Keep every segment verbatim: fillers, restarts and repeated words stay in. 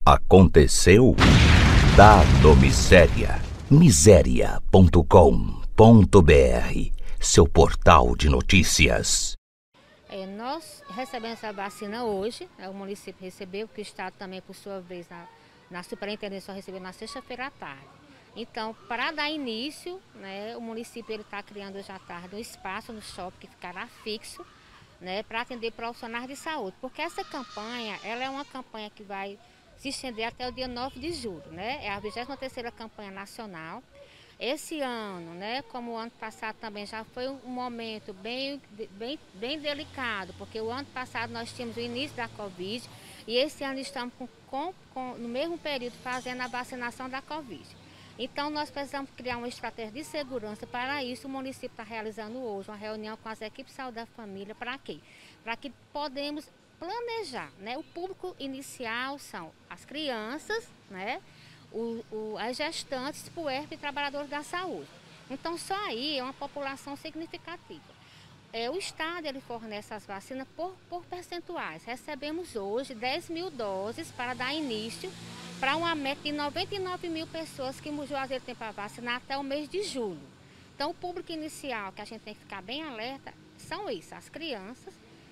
Aconteceu? Dado Miséria. miséria ponto com ponto br, seu portal de notícias. É, nós recebemos essa vacina hoje, né, o município recebeu, porque o Estado também, por sua vez, na, na superintendência, só recebeu na sexta-feira à tarde. Então, para dar início, né, o município está criando hoje à tarde um espaço no shopping que ficará fixo, né, para atender profissionais de saúde. Porque essa campanha, ela é uma campanha que vai se estender até o dia nove de julho, né? É a vigésima terceira campanha nacional. Esse ano, né, como o ano passado também já foi um momento bem, bem, bem delicado, porque o ano passado nós tínhamos o início da Covid e esse ano estamos com, com, com, no mesmo período fazendo a vacinação da Covid. Então nós precisamos criar uma estratégia de segurança. Para isso o município está realizando hoje uma reunião com as equipes de saúde da família. Para quê? Para que podemos planejar, né? O público inicial são as crianças, né? O, o, as gestantes, puérperas e trabalhadores da saúde. Então, só aí é uma população significativa. É, o Estado ele fornece as vacinas por, por percentuais. Recebemos hoje dez mil doses para dar início para uma meta de noventa e nove mil pessoas que o Juazeiro tem para vacinar até o mês de julho. Então, o público inicial que a gente tem que ficar bem alerta são isso, as crianças,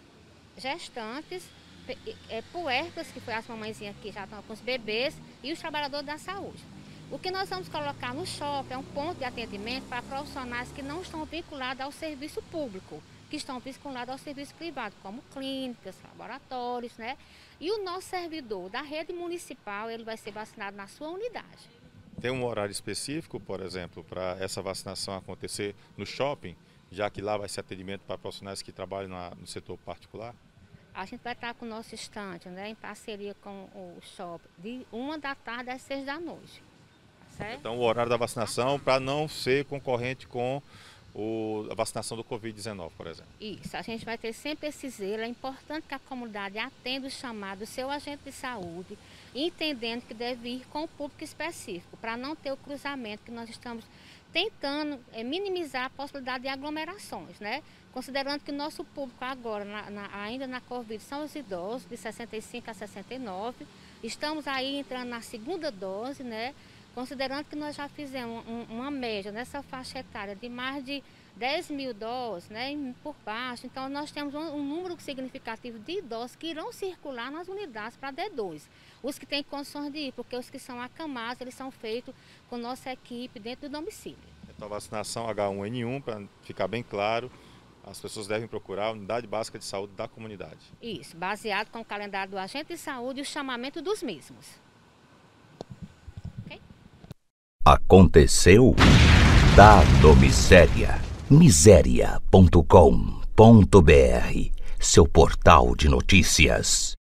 gestantes, é, puérperas, que foi as mamãezinhas que já estão com os bebês, e os trabalhadores da saúde. O que nós vamos colocar no shopping é um ponto de atendimento para profissionais que não estão vinculados ao serviço público, que estão vinculados ao serviço privado, como clínicas, laboratórios, né? E o nosso servidor da rede municipal, ele vai ser vacinado na sua unidade. Tem um horário específico, por exemplo, para essa vacinação acontecer no shopping, já que lá vai ser atendimento para profissionais que trabalham na, no setor particular? A gente vai estar com o nosso estande, né, em parceria com o shopping, de uma da tarde às seis da noite. Tá certo? Então o horário da vacinação para não ser concorrente com o, a vacinação do covid dezenove, por exemplo. Isso, a gente vai ter sempre esse zelo. É importante que a comunidade atenda o chamado do seu agente de saúde, entendendo que deve ir com o público específico, para não ter o cruzamento que nós estamos tentando é, minimizar a possibilidade de aglomerações, né? Considerando que o nosso público agora, na, na, ainda na Covid, são os idosos de sessenta e cinco a sessenta e nove, estamos aí entrando na segunda dose, né? Considerando que nós já fizemos um, uma média nessa faixa etária de mais de dez mil doses, né, por baixo, então nós temos um, um número significativo de idosos que irão circular nas unidades para D dois. Os que têm condições de ir, porque os que são acamados, eles são feitos com nossa equipe dentro do domicílio. Então a vacinação H um N um, para ficar bem claro, as pessoas devem procurar a unidade básica de saúde da comunidade. Isso, baseado com o calendário do agente de saúde e o chamamento dos mesmos. Okay? Aconteceu? Dado Miséria. miséria ponto com ponto br, seu portal de notícias.